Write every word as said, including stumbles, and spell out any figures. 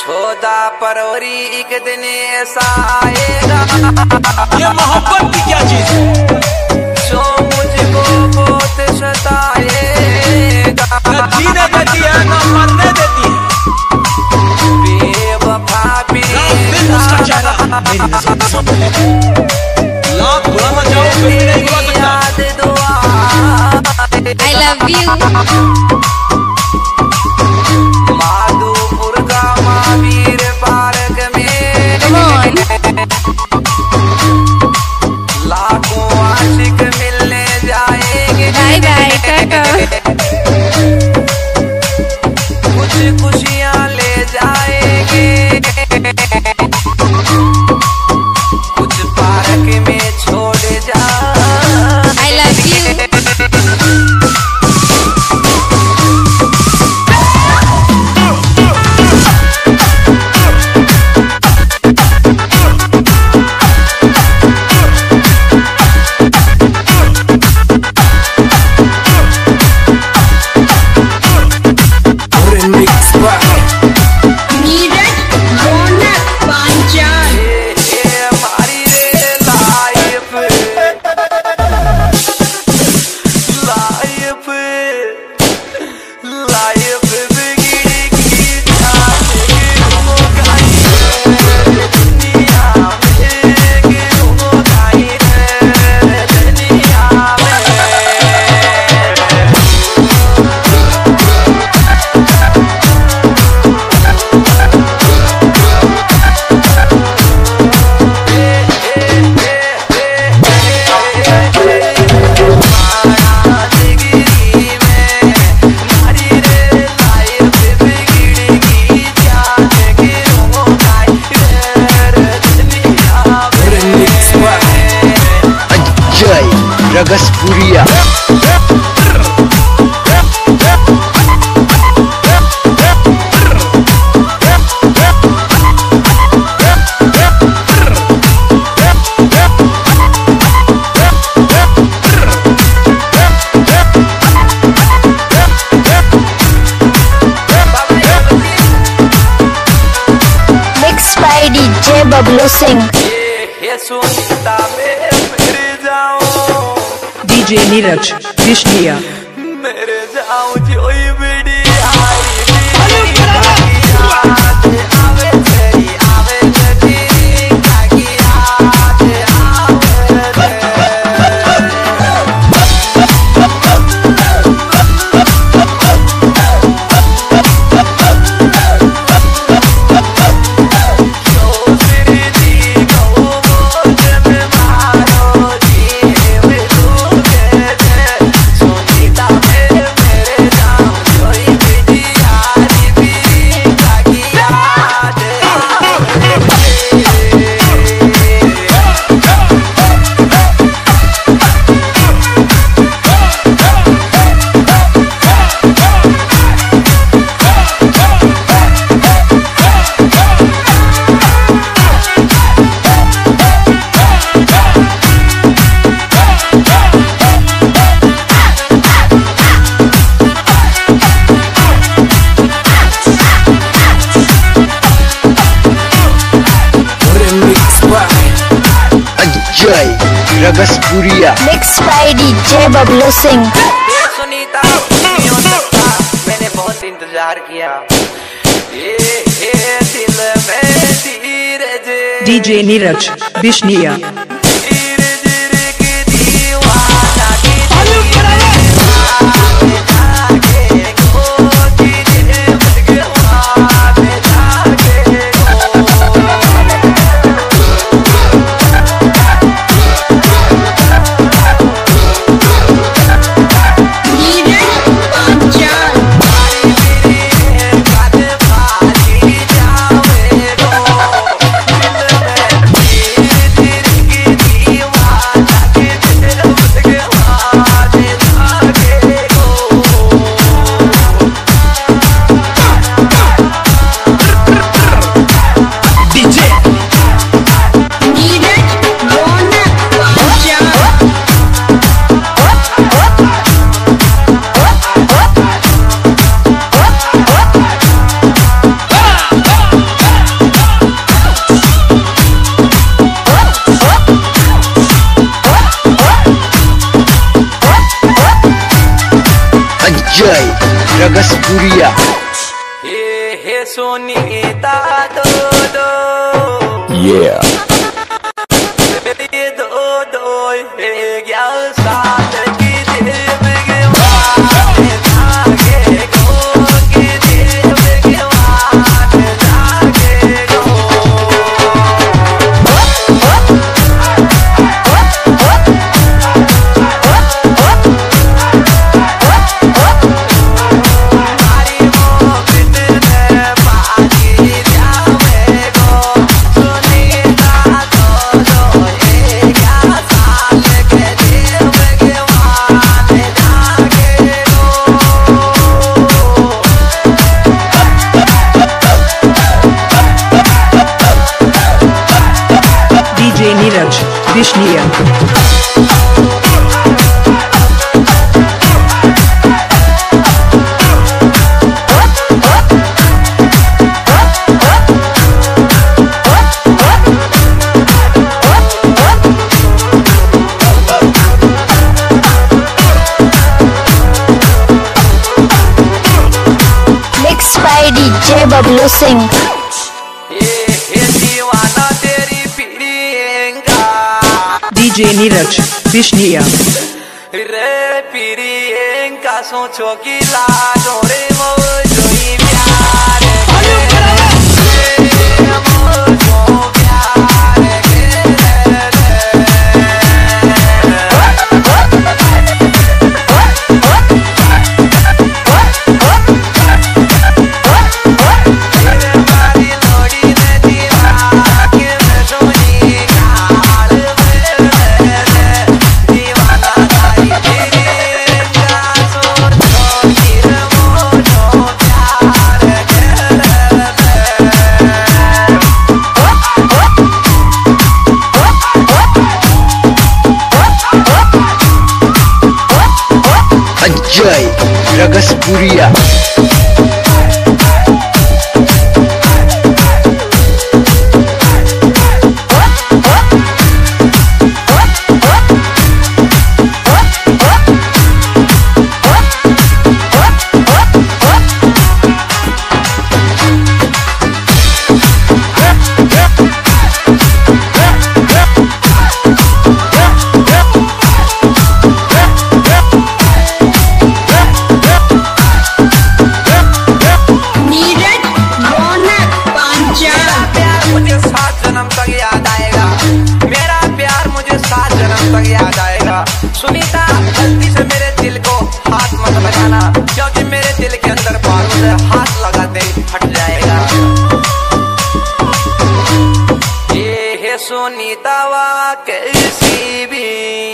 चौदह फरवरी एक दिन ऐसा आएगा, ये मोहब्बत की क्या चीज है जो मुझको बहुत सताएगा। न जीने देती है न मरने देती है, बेवफा भी उसका चेहरा मेरी नजर के सामने लाख बुलाना चाहो फिर भी नहीं बुला सकता। याद दुआ I love you. माधोपुर का महावीर पार्क में Come on. लाखों आशिक मिलने जाएंगे। Bye bye, Tata. कुछ खुशियाँ ले जाएंगे, कुछ पार्क में छोड़ जा। I love you. रगसपुरिया Mixed by D J Bablu Singh. ये सुनता मैं फिर जाऊं, D J नीरज विष्णिया मेरे जाऊं जोई बिड़ी आई आवे तेरी आवे तेरी काकी आवे Ajay रगसपुरिया Mixed by D J Bablu Singh. Sunita नहीं हो सकता, मैंने बहुत इंतजार किया, ये ये दिल में धीरज D J नीरज विष्णिया धीरे धीरे रगसपुरिया। हे हे सुनीता दो दो Yeah. ये दो दो हे क्या साथ की देव के वाने जागे गो की देव के वाने जागे गो। हमारी मोहब्बत ने पाजी जावे गो सुनीता दो दो ये क्या साथ के देव के वाने जागे गो। DJ Neeraj Bishniya. Mixed by DJ Bablu Singh. ये ये दीवाना तेरी प्रियंका डीजे नीरज बिश्निया। रे प्रियंका सोचो कि लागो रे मोजो ही प्यार के मोजो प्यार के हमारी लोड़ी ने दीवाना के सोनी गाल में दीवाना तारी प्रियंका सोचो कि मोजो प्यार के अजय रगसपुरिया। मेरा प्यार मुझे सात जन्म तक याद आएगा। मेरा प्यार मुझे सात जन्म तक याद आएगा। सुनीता गलती से मेरे दिल को हाथ मत लगाना क्योंकि मेरे दिल के अंदर बारूद है, हाथ लगाते ही फट जाएगा। ये है सुनीता वा कैसी भी